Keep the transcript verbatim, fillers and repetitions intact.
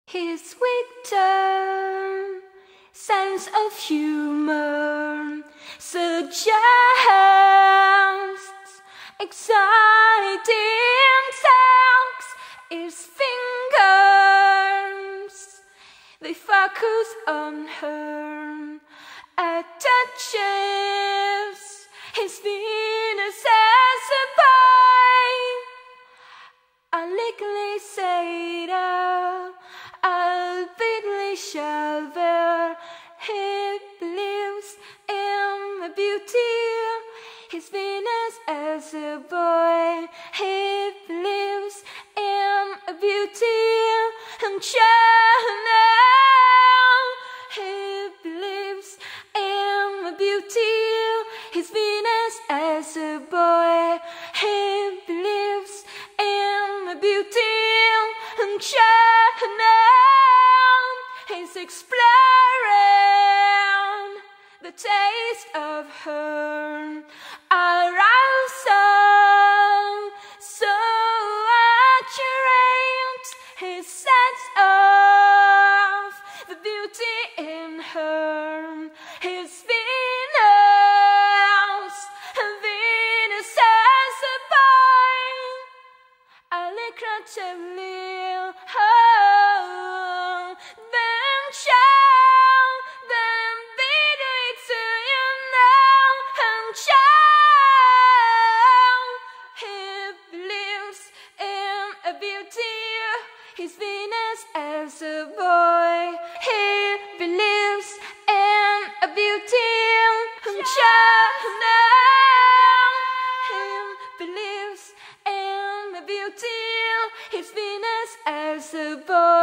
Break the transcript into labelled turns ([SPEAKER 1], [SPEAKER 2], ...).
[SPEAKER 1] His wit, sense of humor suggests exciting sex. His fingers, they focus on her, attaches his Venus as a boy. I legally say that I'll bitterly shower. He believes in my beauty, his Venus as a boy. He believes in a beauty and Chanel. He believes in my beauty, his Venus as a boy. He believes in my beauty and Chanel. He's exploring the taste of her arousal, so accurate his sense of the beauty in her. His Venus, Venus as a boy. I like to live, oh, then show, then be it to you now, and show. He believes in a beauty, his Venus as a boy. He believes in a beauty, and Chanel. He believes in a beauty, his Venus as a boy.